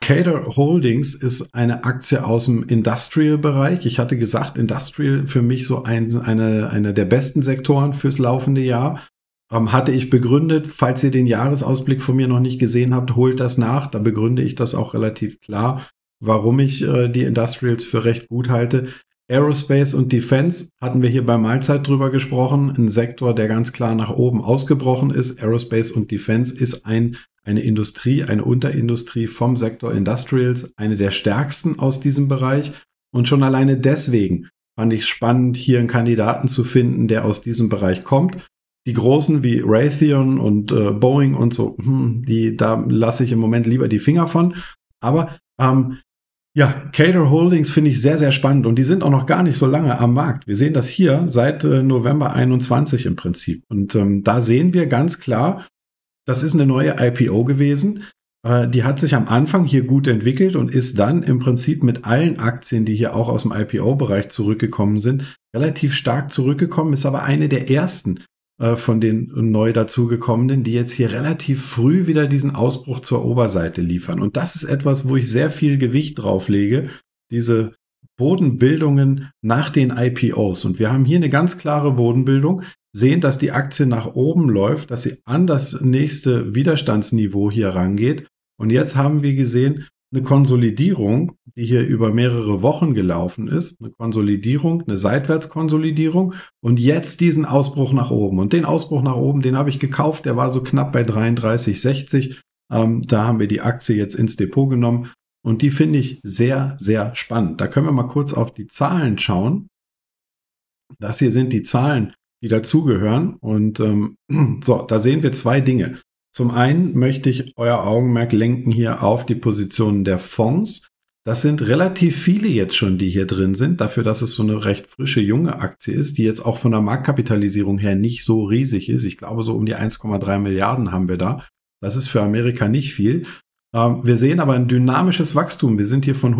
Cater Holdings ist eine Aktie aus dem Industrial-Bereich. Ich hatte gesagt, Industrial für mich so eine der besten Sektoren fürs laufende Jahr. Hatte ich begründet. Falls ihr den Jahresausblick von mir noch nicht gesehen habt, holt das nach. Da begründe ich das auch relativ klar, warum ich die Industrials für recht gut halte. Aerospace und Defense hatten wir hier bei Mahlzeit drüber gesprochen. Ein Sektor, der ganz klar nach oben ausgebrochen ist. Aerospace und Defense ist eine Industrie, eine Unterindustrie vom Sektor Industrials, eine der stärksten aus diesem Bereich. Und schon alleine deswegen fand ich es spannend, hier einen Kandidaten zu finden, der aus diesem Bereich kommt. Die Großen wie Raytheon und Boeing und so, da lasse ich im Moment lieber die Finger von. Aber Cater Holdings finde ich sehr, sehr spannend und die sind auch noch gar nicht so lange am Markt. Wir sehen das hier seit November 21 im Prinzip. Und da sehen wir ganz klar, das ist eine neue IPO gewesen. Die hat sich am Anfang hier gut entwickelt und ist dann im Prinzip mit allen Aktien, die hier auch aus dem IPO-Bereich zurückgekommen sind, relativ stark zurückgekommen, ist aber eine der ersten von den neu dazugekommenen, die jetzt hier relativ früh wieder diesen Ausbruch zur Oberseite liefern. Und das ist etwas, wo ich sehr viel Gewicht drauf lege, diese Bodenbildungen nach den IPOs. Und wir haben hier eine ganz klare Bodenbildung, sehen, dass die Aktie nach oben läuft, dass sie an das nächste Widerstandsniveau hier rangeht. Und jetzt haben wir gesehen, eine Konsolidierung, die hier über mehrere Wochen gelaufen ist, eine Konsolidierung, eine Seitwärtskonsolidierung und jetzt diesen Ausbruch nach oben. Und den Ausbruch nach oben, den habe ich gekauft, der war so knapp bei 33,60. Da haben wir die Aktie jetzt ins Depot genommen und die finde ich sehr, sehr spannend. Da können wir mal kurz auf die Zahlen schauen. Das hier sind die Zahlen, die dazugehören und da sehen wir zwei Dinge. Zum einen möchte ich euer Augenmerk lenken hier auf die Positionen der Fonds. Das sind relativ viele jetzt schon, die hier drin sind, dafür, dass es so eine recht frische, junge Aktie ist, die jetzt auch von der Marktkapitalisierung her nicht so riesig ist. Ich glaube, so um die 1,3 Milliarden haben wir da. Das ist für Amerika nicht viel. Wir sehen aber ein dynamisches Wachstum. Wir sind hier von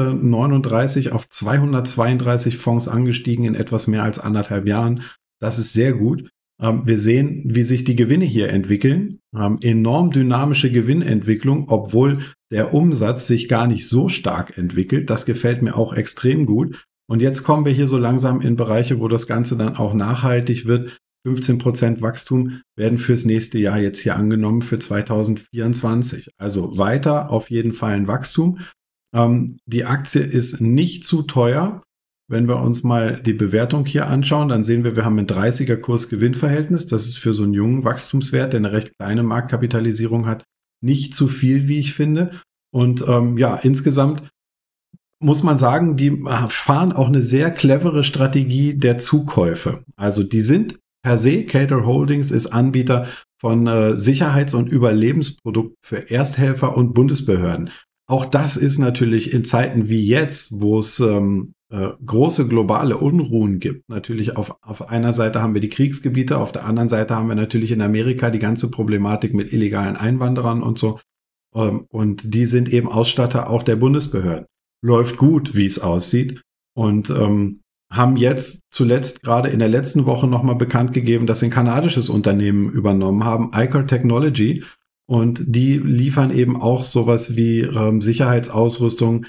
139 auf 232 Fonds angestiegen in etwas mehr als 1,5 Jahren. Das ist sehr gut. Wir sehen, wie sich die Gewinne hier entwickeln. Enorm dynamische Gewinnentwicklung, obwohl der Umsatz sich gar nicht so stark entwickelt. Das gefällt mir auch extrem gut. Und jetzt kommen wir hier so langsam in Bereiche, wo das Ganze dann auch nachhaltig wird. 15% Wachstum werden fürs nächste Jahr jetzt hier angenommen für 2024. Also weiter auf jeden Fall ein Wachstum. Die Aktie ist nicht zu teuer. Wenn wir uns mal die Bewertung hier anschauen, dann sehen wir, wir haben ein 30er Kurs-Gewinn-Verhältnis. Das ist für so einen jungen Wachstumswert, der eine recht kleine Marktkapitalisierung hat, nicht zu viel, wie ich finde. Und insgesamt muss man sagen, die fahren auch eine sehr clevere Strategie der Zukäufe. Also die sind per se, Cater Holdings ist Anbieter von Sicherheits- und Überlebensprodukten für Ersthelfer und Bundesbehörden. Auch das ist natürlich in Zeiten wie jetzt, wo es große globale Unruhen gibt. Natürlich auf einer Seite haben wir die Kriegsgebiete, auf der anderen Seite haben wir natürlich in Amerika die ganze Problematik mit illegalen Einwanderern und so. Und die sind eben Ausstatter auch der Bundesbehörden. Läuft gut, wie es aussieht. Und haben jetzt zuletzt gerade in der letzten Woche nochmal bekannt gegeben, dass sie ein kanadisches Unternehmen übernommen haben, Iker Technology. Und die liefern eben auch sowas wie Sicherheitsausrüstung,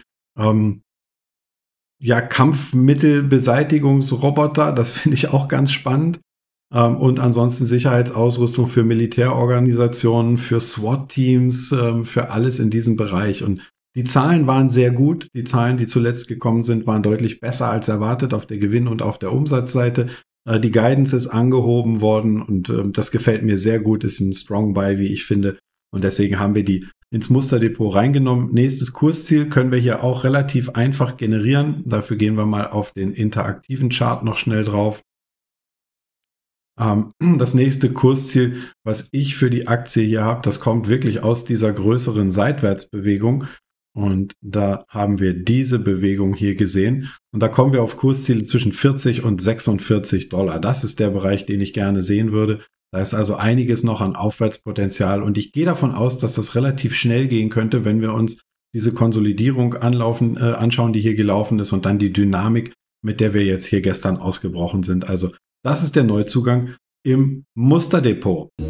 Kampfmittelbeseitigungsroboter, das finde ich auch ganz spannend. Und ansonsten Sicherheitsausrüstung für Militärorganisationen, für SWAT-Teams, für alles in diesem Bereich. Und die Zahlen waren sehr gut. Die Zahlen, die zuletzt gekommen sind, waren deutlich besser als erwartet auf der Gewinn- und auf der Umsatzseite. Die Guidance ist angehoben worden und das gefällt mir sehr gut. Ist ein Strong Buy, wie ich finde. Und deswegen haben wir die ins Musterdepot reingenommen. Nächstes Kursziel können wir hier auch relativ einfach generieren. Dafür gehen wir mal auf den interaktiven Chart noch schnell drauf. Das nächste Kursziel, was ich für die Aktie hier habe, das kommt wirklich aus dieser größeren Seitwärtsbewegung. Und da haben wir diese Bewegung hier gesehen. Und da kommen wir auf Kursziele zwischen 40 und 46 Dollar. Das ist der Bereich, den ich gerne sehen würde. Da ist also einiges noch an Aufwärtspotenzial. Und ich gehe davon aus, dass das relativ schnell gehen könnte, wenn wir uns diese Konsolidierung anschauen, die hier gelaufen ist und dann die Dynamik, mit der wir jetzt hier gestern ausgebrochen sind. Also das ist der Neuzugang im Musterdepot.